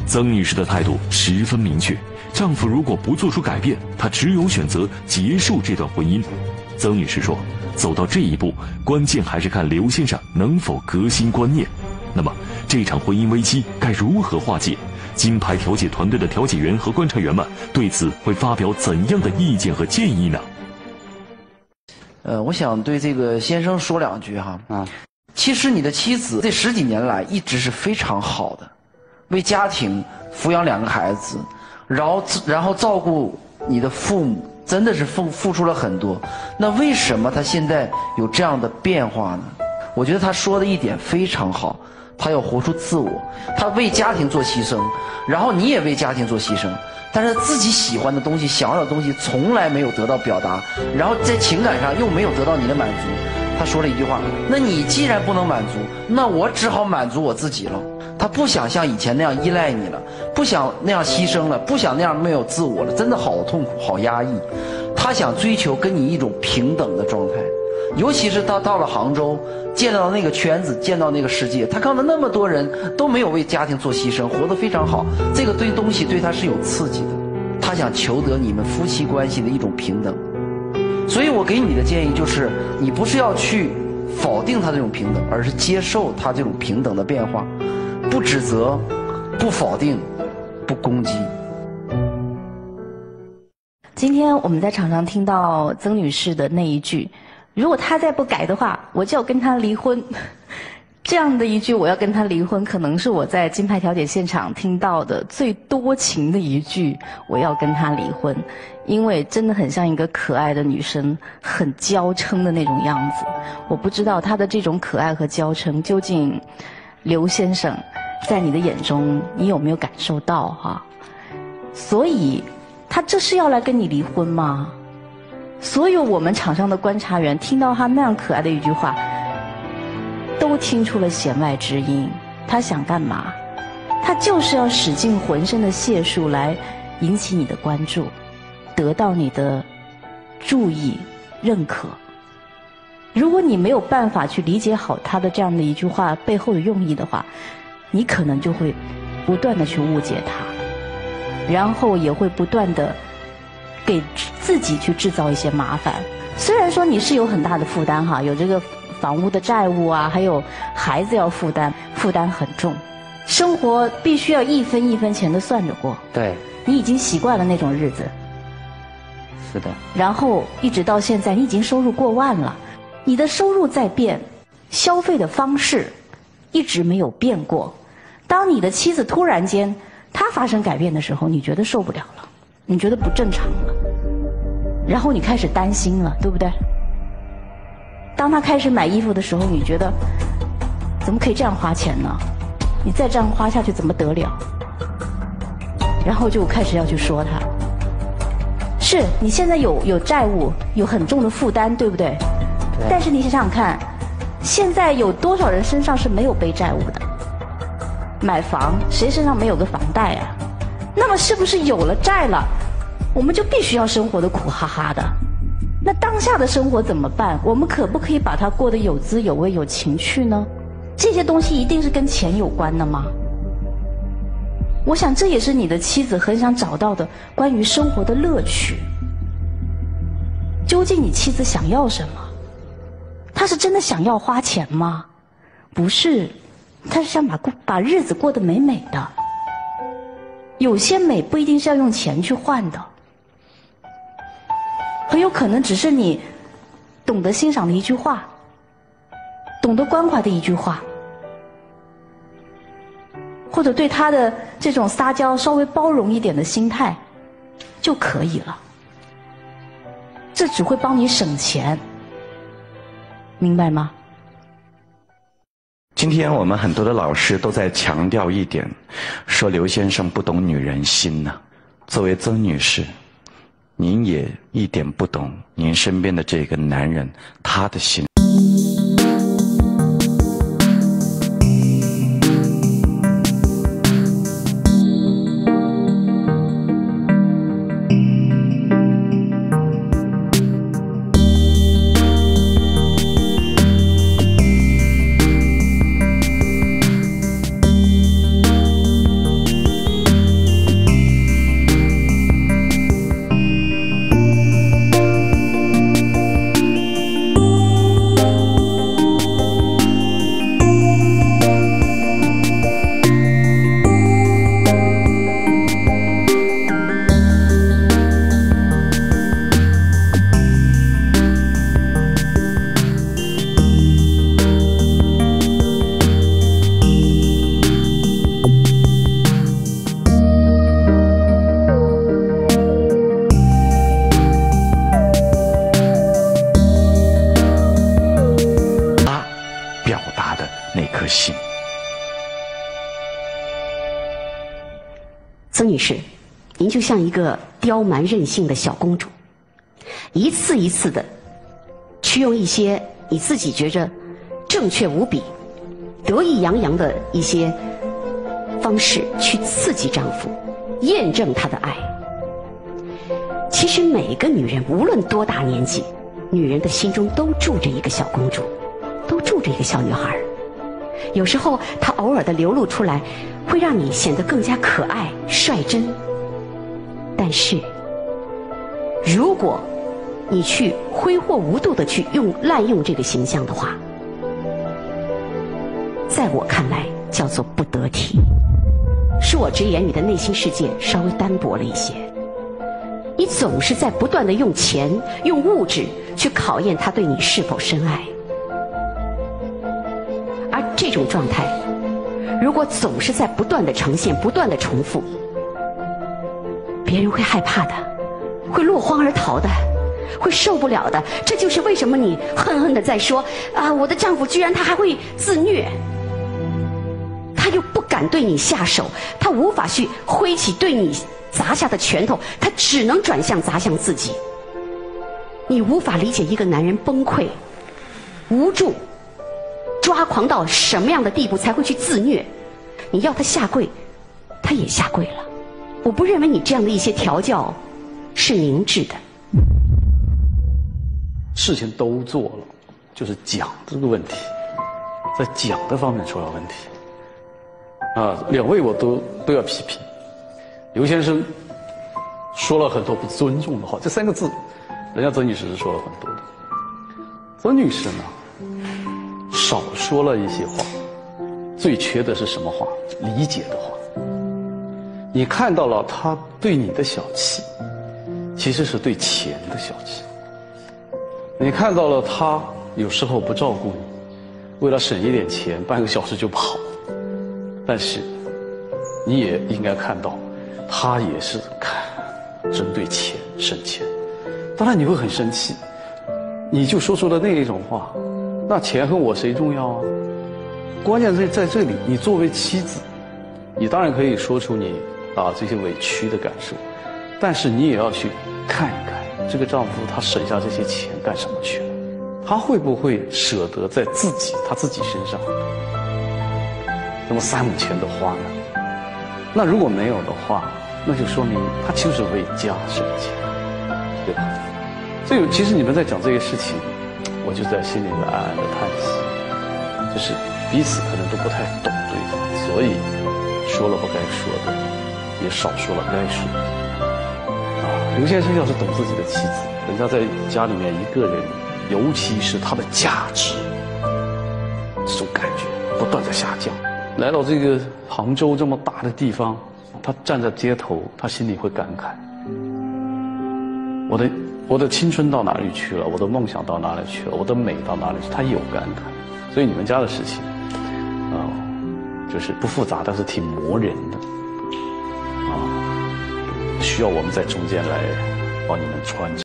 曾女士的态度十分明确，丈夫如果不做出改变，她只有选择结束这段婚姻。曾女士说，走到这一步，关键还是看刘先生能否革新观念。那么，这场婚姻危机该如何化解？金牌调解团队的调解员和观察员们对此会发表怎样的意见和建议呢？ 我想对这个先生说两句哈。其实你的妻子这10几年来一直是非常好的，为家庭抚养2个孩子，然后照顾你的父母，真的是付出了很多。那为什么他现在有这样的变化呢？我觉得他说的一点非常好，他要活出自我，他为家庭做牺牲，然后你也为家庭做牺牲，但是自己喜欢的东西、想要的东西从来没有得到表达，然后在情感上又没有得到你的满足。他说了一句话，那你既然不能满足，那我只好满足我自己了。他不想像以前那样依赖你了，不想那样牺牲了，不想那样没有自我了，真的好痛苦，好压抑。他想追求跟你一种平等的状态，尤其是他到了杭州，见到那个圈子，见到那个世界，他看到那么多人都没有为家庭做牺牲，活得非常好，这个东西对他是有刺激的。他想求得你们夫妻关系的一种平等。所以我给你的建议就是，你不是要去否定他这种平等，而是接受他这种平等的变化，不指责，不否定，不攻击。 今天我们在场上听到曾女士的那一句，如果她再不改的话，我就要跟她离婚。这样的一句我要跟他离婚，可能是我在金牌调解现场听到的最多情的一句我要跟他离婚。因为真的很像一个可爱的女生，很娇嗔的那种样子。我不知道她的这种可爱和娇嗔究竟刘先生在你的眼中你有没有感受到哈？所以他这是要来跟你离婚吗？所有我们场上的观察员听到他那样可爱的一句话，都听出了弦外之音。他想干嘛？他就是要使尽浑身的解数来引起你的关注，得到你的注意、认可。如果你没有办法去理解好他的这样的一句话背后的用意的话，你可能就会不断的去误解他，然后也会不断的给自己去制造一些麻烦。虽然说你是有很大的负担哈，有这个房屋的债务啊，还有孩子要负担，负担很重，生活必须要一分一分钱的算着过。 对， 你已经习惯了那种日子。 是的。 然后一直到现在，你已经收入过万了，你的收入在变，消费的方式一直没有变过。当你的妻子突然间她发生改变的时候，你觉得受不了了，你觉得不正常了，然后你开始担心了，对不对？当她开始买衣服的时候，你觉得怎么可以这样花钱呢？你再这样花下去怎么得了？然后就开始要去说她，是你现在有债务，有很重的负担，对不对？ 对。 但是你想想看，现在有多少人身上是没有背债务的？买房，谁身上没有个房贷啊？那么是不是有了债了，我们就必须要生活的苦哈哈的？那当下的生活怎么办？我们可不可以把它过得有滋有味、有情趣呢？这些东西一定是跟钱有关的吗？我想这也是你的妻子很想找到的关于生活的乐趣。究竟你妻子想要什么？她是真的想要花钱吗？不是，她是想把日子过得美美的。有些美不一定是要用钱去换的，很有可能只是你懂得欣赏的一句话，懂得关怀的一句话，或者对他的这种撒娇稍微包容一点的心态就可以了。这只会帮你省钱，明白吗？ 今天我们很多的老师都在强调一点，说刘先生不懂女人心呢。作为曾女士，您也一点不懂您身边的这个男人他的心。 曾女士，您就像一个刁蛮任性的小公主，一次一次的去用一些你自己觉着正确无比、得意洋洋的一些方式去刺激丈夫，验证他的爱。其实每个女人无论多大年纪，女人的心中都住着一个小公主，都住着一个小女孩。有时候她偶尔的流露出来，会让你显得更加可爱率真。但是如果你去挥霍无度的去滥用这个形象的话，在我看来叫做不得体。恕我直言，你的内心世界稍微单薄了一些。你总是在不断的用钱、用物质去考验他对你是否深爱，而这种状态，如果总是在不断的呈现、不断的重复，别人会害怕的，会落荒而逃的，会受不了的。这就是为什么你恨恨的在说啊，我的丈夫居然他还会自虐，他又不敢对你下手，他无法去挥起对你砸下的拳头，他只能转向砸向自己。你无法理解一个男人崩溃、无助、抓狂到什么样的地步才会去自虐。你要他下跪，他也下跪了。我不认为你这样的一些调教是明智的。 事情都做了，就是讲这个问题，在讲的方面出了问题。两位我都要批评。刘先生说了很多不尊重的话，这3个字，人家曾女士是说了很多的。曾女士呢，少说了一些话，最缺的是什么话？理解的话。你看到了他对你的小气，其实是对钱的小气。你看到了他有时候不照顾你，为了省一点钱，半个小时就跑。但是你也应该看到，他也是针对钱省钱。当然你会很生气，你就说出了那一种话，那钱和我谁重要啊？关键在这里，你作为妻子，你当然可以说出你这些委屈的感受，但是你也要去看一看这个丈夫他省下这些钱干什么去了，他会不会舍得在他自己身上那么3亩钱的花呢？那如果没有的话，那就说明他就是为家省钱，对吧？所以其实你们在讲这些事情，我就在心里面暗暗的叹息，就是彼此可能都不太懂对方，所以说了不该说的，也少说了该说的。刘先生要是懂自己的妻子，人家在家里面一个人，尤其是他的价值，这种感觉不断的下降。来到这个杭州这么大的地方，他站在街头，他心里会感慨：我的青春到哪里去了？我的梦想到哪里去了？我的美到哪里去？他有感慨。所以你们家的事情，就是不复杂，但是挺磨人的，需要我们在中间来帮你们穿着。